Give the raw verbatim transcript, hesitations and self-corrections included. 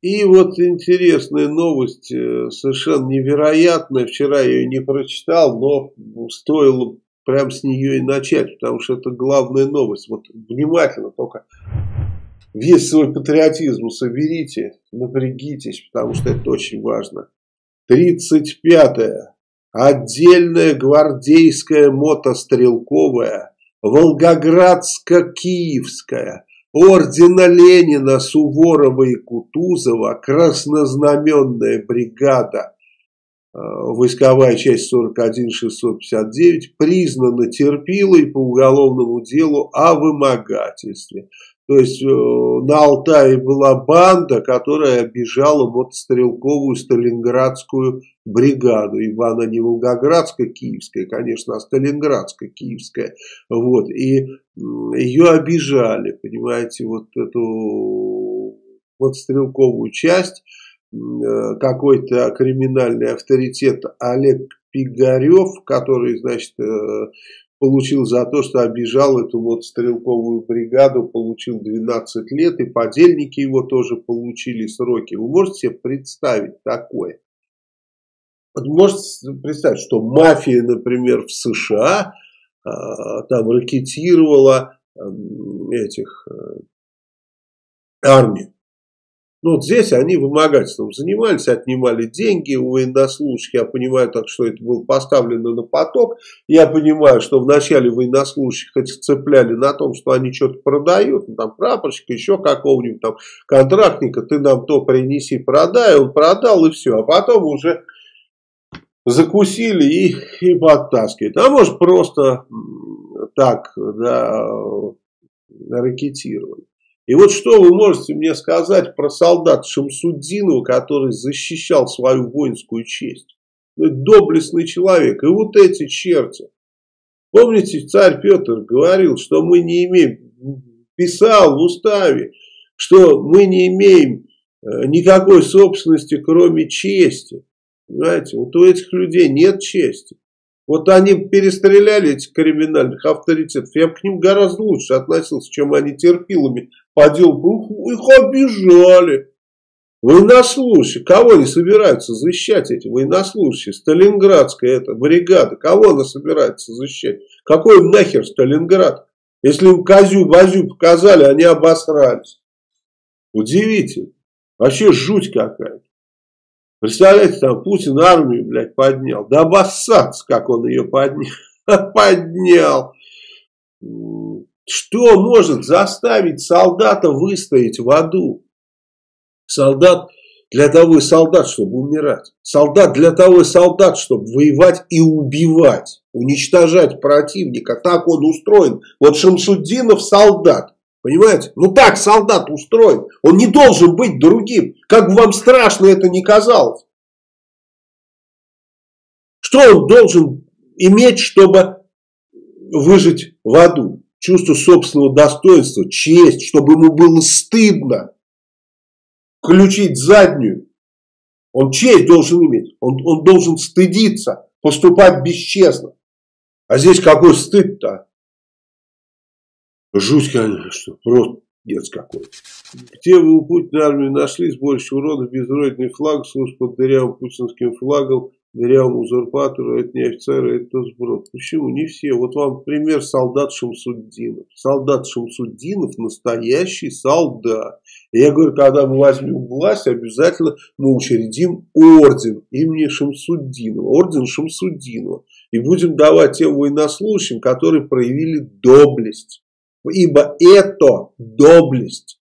И вот интересная новость, совершенно невероятная. Вчера я ее не прочитал, но стоило прям с нее и начать, потому что это главная новость. Вот внимательно только весь свой патриотизм соберите, напрягитесь, потому что это очень важно. тридцать пятая отдельная гвардейская мотострелковая Волгоградско-Киевская ордена Ленина, Суворова и Кутузова краснознаменная бригада, войсковая часть сорок один шестьсот пятьдесят девять, признана терпилой по уголовному делу о вымогательстве. То есть э, на Алтае была банда, которая обижала мотострелковую сталинградскую бригаду, ибо она не волгоградско-киевская, конечно, а сталинградско-киевская. Вот, и э, ее обижали, понимаете, вот эту мотострелковую часть. Э, какой-то криминальный авторитет Олег Пигарев, который, значит, э, получил за то, что обижал эту мотострелковую бригаду, получил двенадцать лет, и подельники его тоже получили сроки. Вы можете себе представить такое? Вот можете представить, что мафия, например, в США э, там ракетировала э, этих э, армию. Ну, вот здесь они вымогательством занимались, отнимали деньги у военнослужащих. Я понимаю, так что это было поставлено на поток. Я понимаю, что вначале военнослужащих этих цепляли на том, что они что-то продают. Ну, там прапорщика, еще какого-нибудь там контрактника. Ты нам то принеси, продай. Он продал и все. А потом уже закусили и, и подтаскивают. А может просто так, да, ракетировали. И вот что вы можете мне сказать про солдата Шамсуддинова, который защищал свою воинскую честь? Это доблестный человек. И вот эти черти. Помните, царь Петр говорил, что мы не имеем, писал в уставе, что мы не имеем никакой собственности, кроме чести. Понимаете, вот у этих людей нет чести. Вот они перестреляли этих криминальных авторитетов. Я бы к ним гораздо лучше относился, чем они терпилами по делу. Их обижали. Военнослужащие. Кого они собираются защищать, эти военнослужащие? Сталинградская эта бригада. Кого она собирается защищать? Какой им нахер Сталинград? Если им козю-базю показали, они обосрались. Удивительно. Вообще жуть какая-то. Представляете, там Путин армию, блядь, поднял. Да обоссаться, как он ее поднял. Поднял. Что может заставить солдата выстоять в аду? Солдат для того и солдат, чтобы умирать. Солдат для того и солдат, чтобы воевать и убивать. Уничтожать противника. Так он устроен. Вот Шамсуддинов солдат. Понимаете? Ну так солдат устроен. Он не должен быть другим. Как бы вам страшно это ни казалось. Что он должен иметь, чтобы выжить в аду? Чувство собственного достоинства, честь, чтобы ему было стыдно включить заднюю. Он честь должен иметь. Он, он должен стыдиться, поступать бесчестно. А здесь какой стыд-то? Жуть, конечно, просто дец какой. Где вы у Путина армии нашли сборище уродов, безродный флаг, служб под дырявым путинским флагом, дырявому узурпатору, это не офицеры, это сброд. Почему? Не все. Вот вам пример солдат Шамсуддинов. Солдат Шамсуддинов настоящий солдат. И я говорю, когда мы возьмем власть, обязательно мы учредим орден имени Шамсуддинова. Орден Шамсуддинова. И будем давать тем военнослужащим, которые проявили доблесть. Ибо это доблесть.